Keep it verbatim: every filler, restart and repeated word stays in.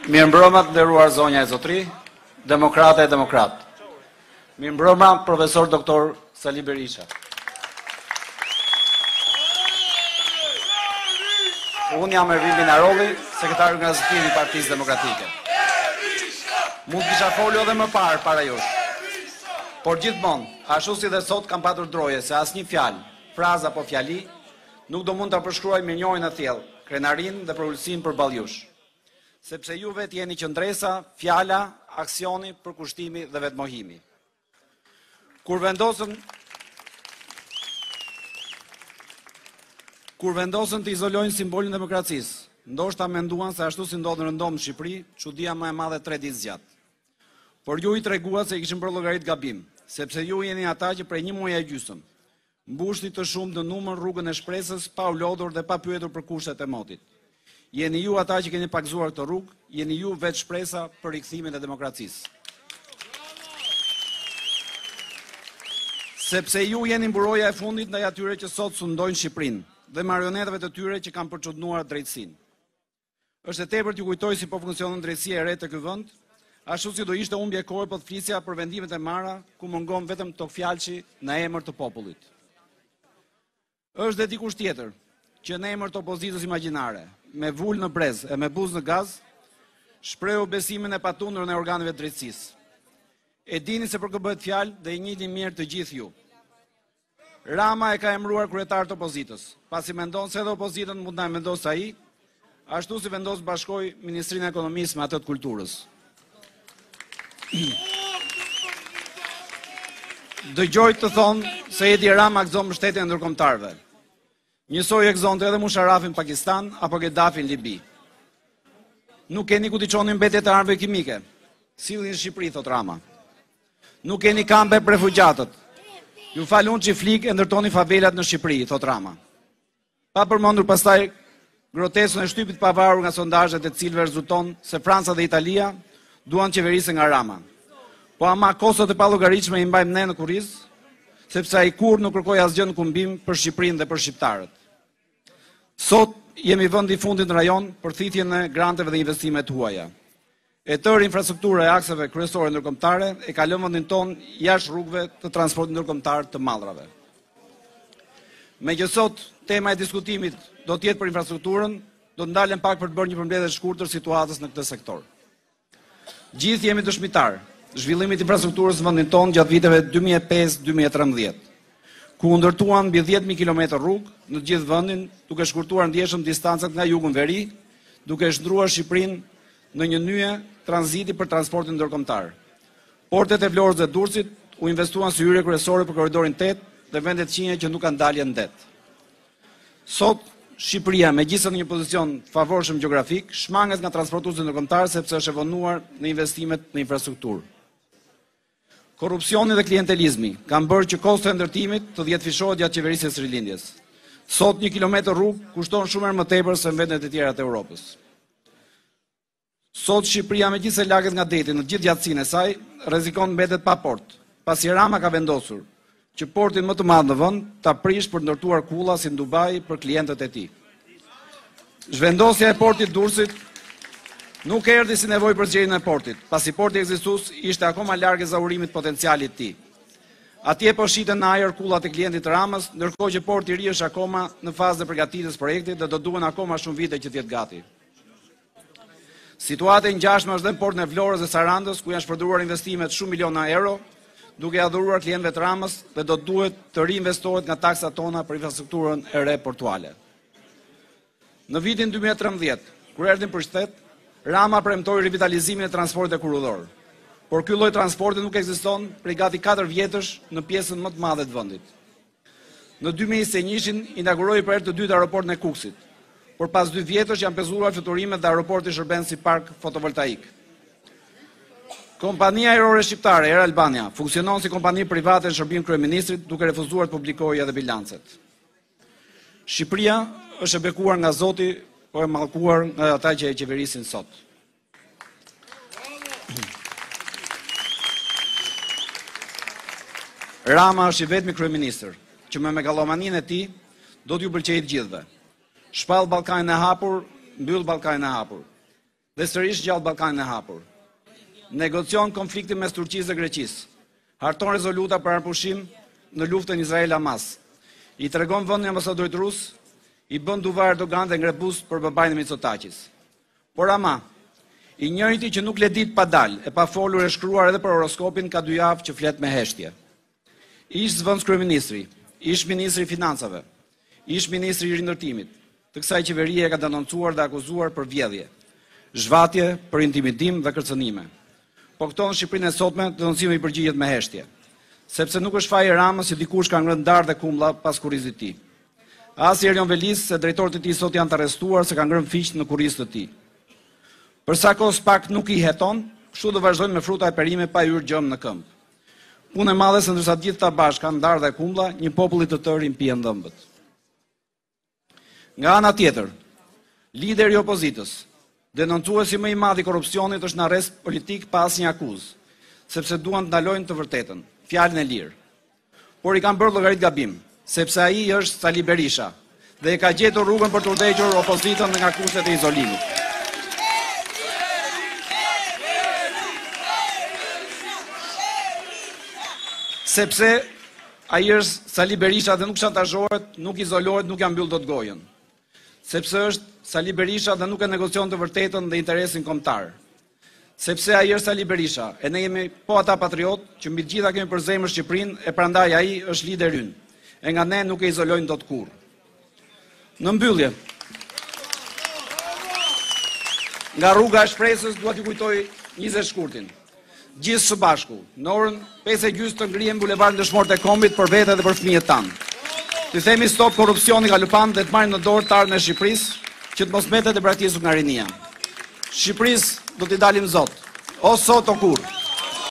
Mirëmbrëma të nderuar zonja e zotri, demokrate e demokrat. Mirëmbrëma profesor doktor Sali Berisha. Unë jam Ervin Binarolli, sekretari organizativ i Partisë Demokratike. Mund të kisha folio edhe më parë para jush. Por gjithmonë, ashtu si dhe sot kam patur droje se asnjë fjalë, frazë apo fjali nuk do mund ta përshkruaj me njërin e thellë, krenarin dhe përulësin për baljush. Sepse ju vetë jeni qëndresa, fjala, aksioni, përkushtimi dhe vetmohimi. Kur vendosën Kur vendosën të izolojnë simbolin e demokracisë, ndoshta menduan se ashtu si ndodhë në rëndom në Shqipëri, çudia më e madhe tre ditë zgjat. Por ju i treguat se i kishin bërë llogarit gabim, sepse ju jeni ata që prej një muaji e gjysmë mbushni të shumë në numër rrugën e shpresës pa u lodhur dhe pa pyetur për kushtet e motit. Jeni ju ata që keni pagzuar këtë rrugë, jeni ju vetë shpresa për rikthimin e demokracisë. Sepse ju jeni mburoja e fundit ndaj atyre që sot sundojnë Shqipërinë dhe marionetave të tyre që kanë përçudnuar drejtësinë. Është e tepër t'ju kujtoj si po funksionon drejtësia e re të ky vend, ashtu si do ishte humbje kohe po të flisja për vendimet e marra ku mungon vetëm tok fjalçi në emër të popullit. Është dhe dikush tjetër që në emër të opozitës imagjinare, me vul në brez e me buzë në gaz, shprehu besimin e patundur në organeve të drejtësisë. E dini se për kë bëhet fjalë dhe i njihni mirë të gjithë ju. Rama e ka emëruar kryetar të opozitës, pasi mendon se edhe opozitën mund ta vendosë ai, ashtu si vendos bashkoi Ministrinë e Ekonomisë me atë të Kulturës. Dëgjoj të thonë se Edi Rama gëzon mbështetjen e ndërkombëtarëve. Njësoj e gëzonte edhe Musharrafin Pakistan apo Ghedafin Libi. Nuk keni ku t'i çoni mbetjet e armëve kimike. Sillni në Shqipëri, thot Rama. Nuk keni kampe për refugjatët. Ju falun që flik e ndërtoni favelat në Shqipëri, thot Rama. Pa përmendur pastaj groteskën e shtypit pavarur nga sondazhet e cilëve rezulton se Franca dhe Italia duan qeverisë nga Rama. Po ama kostot e pallogaritshme i mbajmë ne në kurriz, sepse ai kur nuk kërkoi asgjë në kumbim për Shqipërinë dhe për shqiptarët. Sot jemi vendi i fundit në rajon për thithjen e granteve dhe investimeve tuaja. E tërë infrastruktura e akseve kryesore ndërkombëtare e ka lënë vendin ton jashtë rrugëve të transportit ndërkombëtar të mallrave. Megjithëse sot tema e diskutimit do të jetë për infrastrukturën, do të ndalem pak për të bërë një përmbledhje të shkurtër situatës në këtë sektor. Gjithë jemi dëshmitar zhvillimit të infrastrukturës në vendin ton gjatë viteve dy mijë e pesë deri në dy mijë e trembëdhjetë, ku u ndërtuan mbi dhjetë mijë kilometër rrugë në të gjithë vendin, duke shkurtuar ndjeshëm distancat nga jugu në veri, duke shndruar Shqipërinë në një nyje tranziti për transportin ndërkombëtar. Portet e Vlorës dhe Durrësit u investuan si hyrje kryesore për korridorin tetë dhe vendet qinje që nuk kanë dalje në det. Sot Shqipëria, megjithëse në një pozicion favorshëm gjeografik, shmanget nga transportuesit ndërkombëtar sepse është e vonuar në investimet në infrastrukturë. Korrupsioni dhe klientelizmi kanë bërë që kosto e ndërtimit të dhjetëfishohet gjatë qeverisjes së rilindjes. Sot një kilometër rrugë kushton shumë herë më tepër se në vendet e tjera të Europës. Sot Shqipëria, megjithëse laget nga deti në gjithë gjatësinë e saj, rrezikon mbetet pa port, pasi Rama ka vendosur që portin më të madh në vend ta prish për ndërtuar kulla si në Dubai për klientët e tij. Zhvendosja e portit Durrësit nuk erdhi si nevojë për zgjedhjen e portit, pasi porti ekzistues ishte akoma larg ezaurimit potencialit të tij. Atje po shiten në ajër kullat e klientit të Ramës, ndërkohë që porti i ri është akoma në fazën e përgatitjes projektit dhe do duhen akoma shumë vite që të jetë gati. Situata e ngjashme është dhe në portin e Vlorës dhe Sarandës, ku janë shpërndarur investime të shumë miliona euro, duke ia dhuruar klientëve të Ramës dhe do duhet të riinvestohet nga taksat tona për infrastrukturën e re portuale. Në vitin dy mijë e trembëdhjetë, kur erdhim për shtet, Rama premtoi rivitalizimin e transportit kuroror. Por ky lloj transporti nuk ekziston prej gati katër vjetësh në pjesën më të madhe të vendit. Në dy mijë e njëzet e njëin inauguroi për herë të dytë aeroportin e Kukësit, por pas dy vjetësh janë pezuar fluturimet dhe aeroporti shërben si park fotovoltaik. Kompania ajrore shqiptare Air Albania funksionon si kompani private në shërbim kryeministrit, duke refuzuar të publikojë edhe bilancet. Shqipëria është e bekuar nga Zoti, po e mallkuar nga ata që e qeverisin sot. Rama është i vetmi kryeministër që me megalomaninë e tij do t'ju pëlqejë të gjithëve. Shpall Ballkanin e hapur, mbyll Ballkanin e hapur. dhe sërish gjallë Ballkanin e hapur. Negocion konfliktin mes Turqisë dhe Greqisë. Harton rezoluta për arpushim në luftën Izrael-Hamas. I tregon vendin ambasadorit rus, i bën duvar Erdogan dhe ngrebus për babain e Mitsotakis. Por ama, i njëjti që nuk le dit pa dal, e pa folur e shkruar edhe për horoskopin, ka dy javë që flet me heshtje. Ish zëvendës kryeministri, ish ministri i financave, ish ministri i rindërtimit, të kësaj qeverie e ka denoncuar dhe akuzuar për vjedhje, zhvatje, për intimidim dhe kërcënime. Po këto në Shqipërinë e sotme denoncimi i përgjigjet me heshtje, sepse nuk është faji Ramës që dikush ka ngrënë darë dhe kumlla pas kurrizit të tij. As Erion Velis se drejtorët e tij sot janë të arrestuar se kanë ngrënë fiq në kurrizit të tij. Përsa kohës pak nuk i heton, kështu do vazhdojnë me fruta e perime pa hyrë gjëm në këmbë. Punë e madhe se ndërsa gjithë ta bashkë kanë darë dhe kumlla, një popull i të tërë i mpihen dhëmbët. Nga ana tjetër, lideri i opozitës, denoncuesi më i madh i korrupsionit është në arrest politik pa asnjë akuzë, sepse duan të ndalojnë të vërtetën, fjalën e lirë. Por i kanë bërë llogarit gabim, sepse ai është Sali Berisha dhe e ka gjetur rrugën për të udhëhequr opozitën nga kushtet e izolimit. Sepse ai është Sali Berisha dhe nuk shantazhohet, nuk izolohet, nuk ja mbyll dot gojën. Sepse është Sali Berisha dhe nuk e negocion të vërtetën dhe interesin kombëtar. Sepse ai është Sali Berisha, e ne jemi po ata patriot që mbi të gjitha kemi për zemër Shqipërinë, e prandaj ai është lider ynë. E nga ne nuk e izolojnë dot kurrë. Në mbyllje, nga rruga e shpresës dua t'ju kujtoj njëzet shkurtin. Gjithë së bashku, në orën pesë e gjysmë të ngrihem bulevardin Dëshmorët e Kombit për vete dhe për fëmijët tanë. Të themi stop korrupsioni galopant dhe të marrin në dorë të ardhmen e Shqipërisë, që të mos mbetet e braktisur nga rinia. Shqipërisë do t'i dalim Zot, o sot o kurrë.